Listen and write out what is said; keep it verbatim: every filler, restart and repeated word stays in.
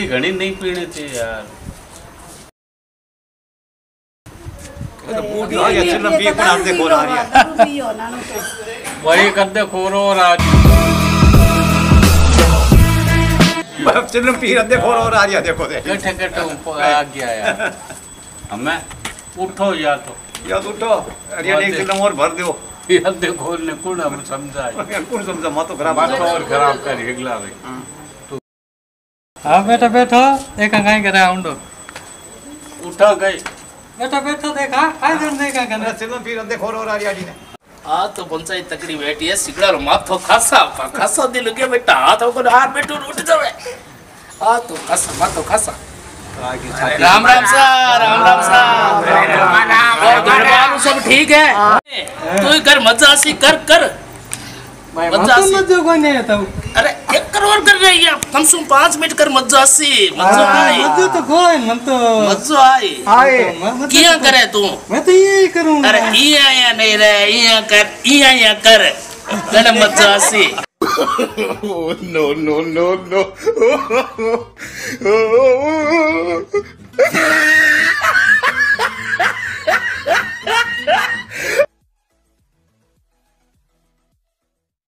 घनी नहीं पीनी थी यार। तो बूढ़ी आ गया चिल्लम पी पर आप देखो रहा है वही करते खोरो राज चिल्लम पी रहा देखो रहा है देखो दे कटे कटे ऊपर आ गया यार। हमें उठो या तो या तो उठो अरे एक चिल्लम और भर दो या देखो ने कौन हम समझा कौन समझा मत खराब मत और खराब कर हिगला भाई। हाँ बेटा बैठो देखा कहीं करे आउंडो उठा गई बेटा बैठो देखा आई जन देखा कने चिल्लम पी रहा देखो रहा है ने आ तो पंचायत तकड़ी बैठी है सिगड़ा रो माथो खासा खासा दिल के बेटा हाथ को हार बैठो उठ जावे आ तो खासा माथो खासा राम राम सा राम राम सा और घर वालों सब ठीक है तू कर मजा सी कर कर मजा सी मजा को नहीं तो अरे एक करोड़ कर रही है कम से कम पाँच मिनट कर मजा सी मजा आई मजा तो कोई मन तो मजा आई आए क्या करे तू मैं तो यही करूंगा अरे इया या नहीं रे इया कर इया या कर गण मजा सी no no no no